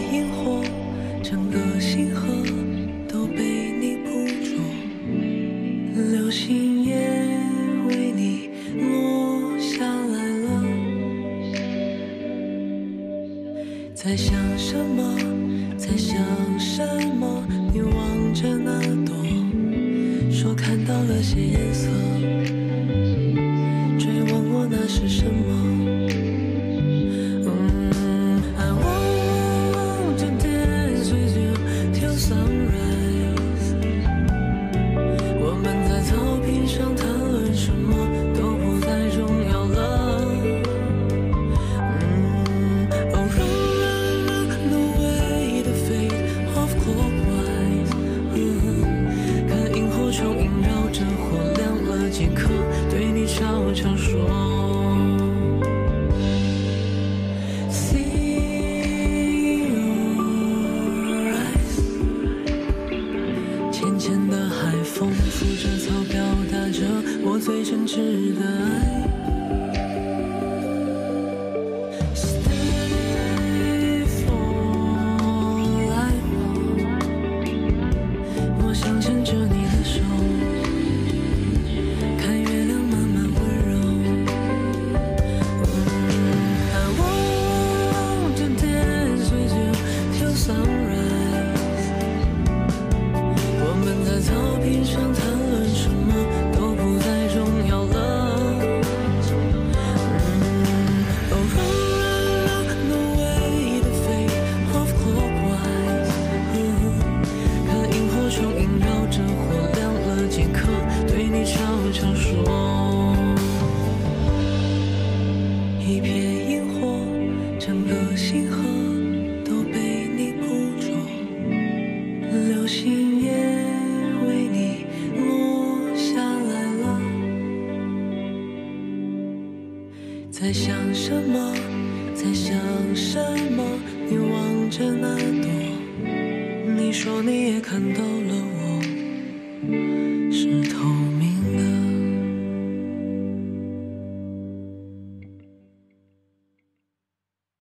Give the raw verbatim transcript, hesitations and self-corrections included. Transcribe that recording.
萤火，整个星河都被你捕捉，流星也为你落下来了。在想什么，在想什么？你望着那朵，说看到了些颜色，追问我那是什么。最真挚的爱。Stay for life， 我想牵着你的手，看月亮慢慢温柔。I want to dance with you till sunrise。我们在草坪上谈论什么？一片萤火，整个星河都被你捕捉，流星也为你落下来了。在想什么，在想什么？你望着那朵，你说你也看到了我。